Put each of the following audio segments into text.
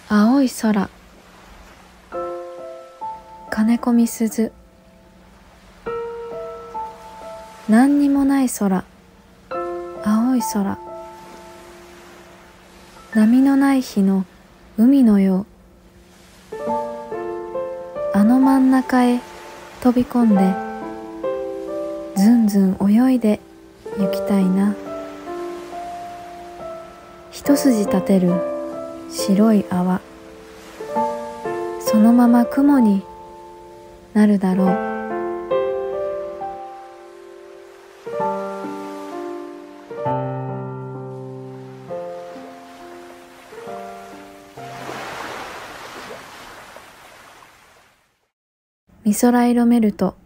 青い空、金子みすず。何にもない空、青い空。波のない日の海のよう。あの真ん中へ飛び込んで、ずんずん泳いで行きたいな。一筋立てる白い泡、そのまま雲になるだろう。美空色メルト。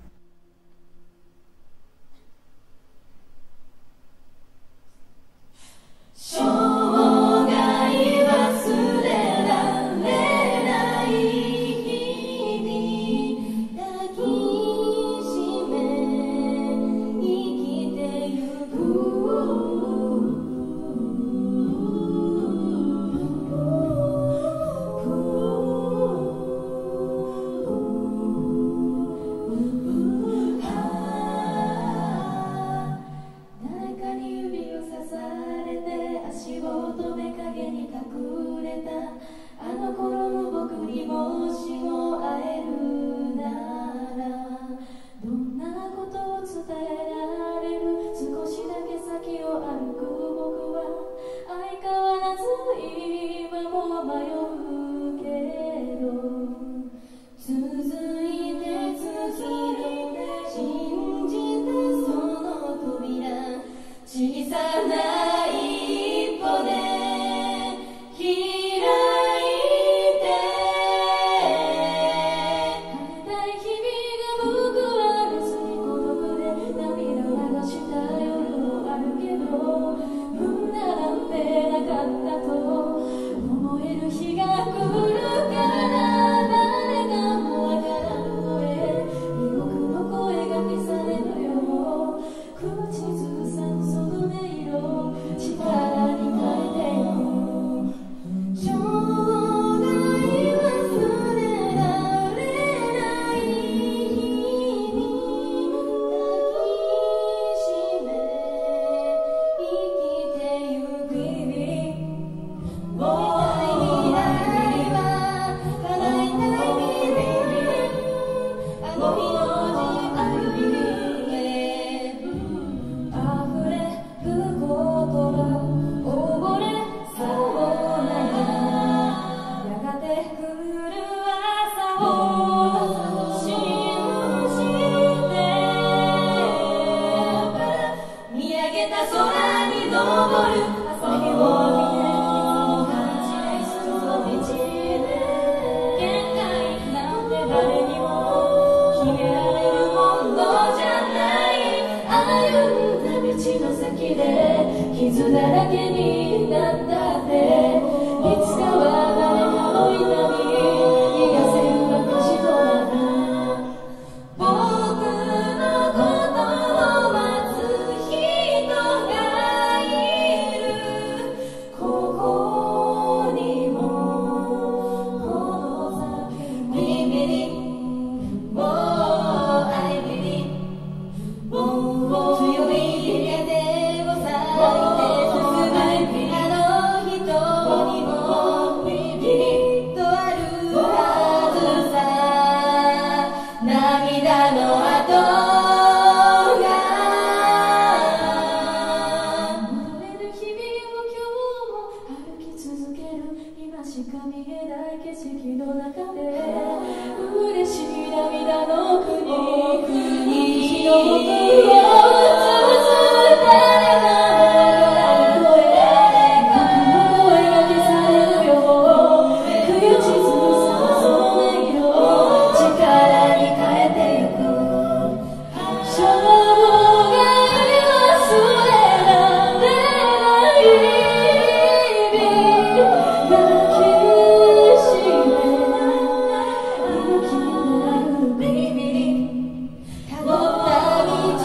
傷だらけになったって、いつかは誰かの痛み癒せる私となら、僕のことを待つ人がいる。ここにもこの先もビビリもう愛ビリもう強い風をさしか見えない景色の中で嬉しい涙の国にの僕を潰す誰かの笑う声僕の声が消されるよ。悔しずさその音色を力に変えてゆく。生涯忘れられないたどった道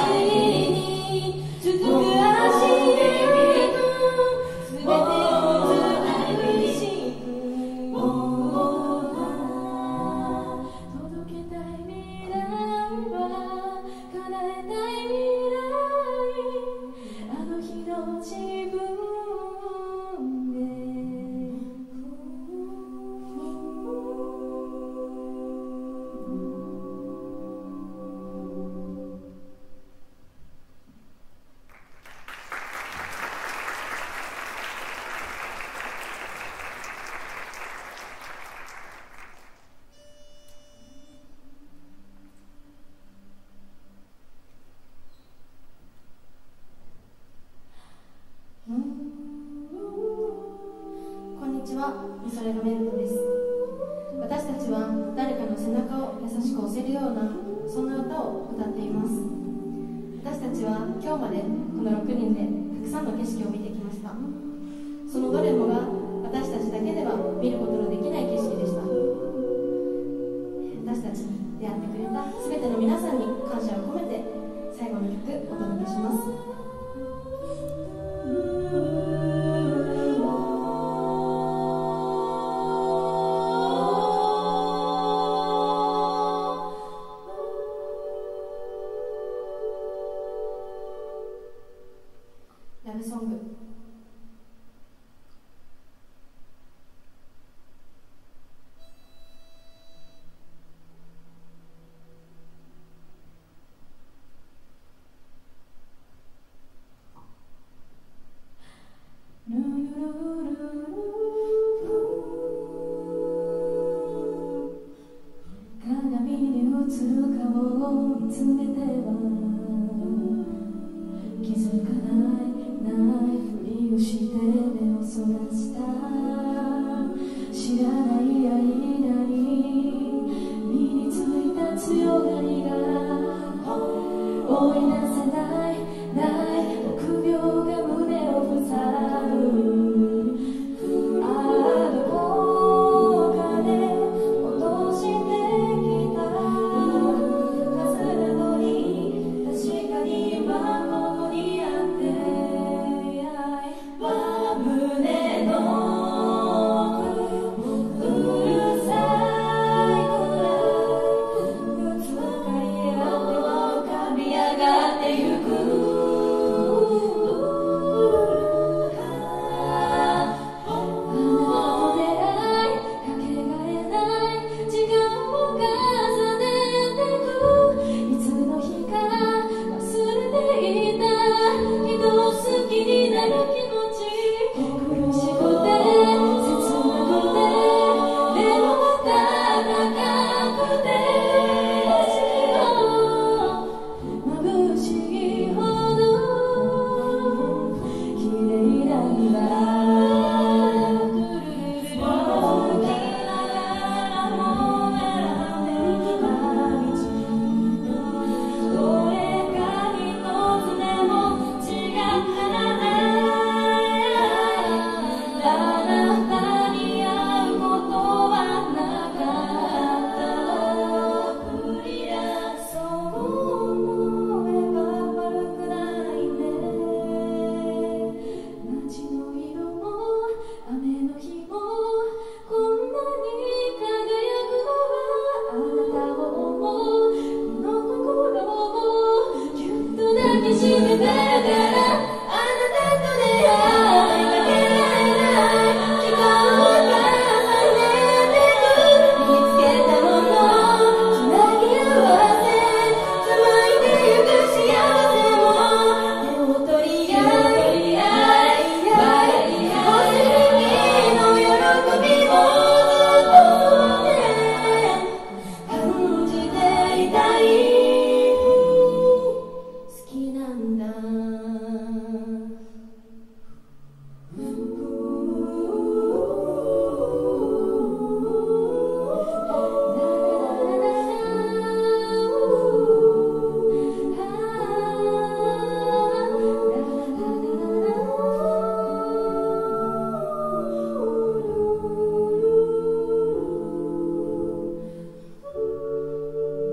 れがメロディーです。私たちは誰かの背中を優しく押せるような、そんな歌を歌っています。私たちは今日までこの6人でたくさんの景色を見てきました。そのどれもが私たちだけでは見ることのできない景色でした。私たちに出会ってくれた全ての皆さんに感謝を込めて最後の曲お届けします。ラブソング。鏡に映る顔を見つめては気づかないふりをして目をそらした。知らない間に身についた強がりが追い出せない臆病が胸を塞ぐ。あどこかで落としてきたはずなのに、確かに今ここにあって胸のうるさいくらいぶつかり合っては浮かび上がってゆく。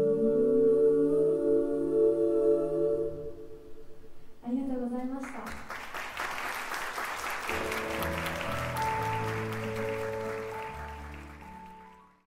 ありがとうございました。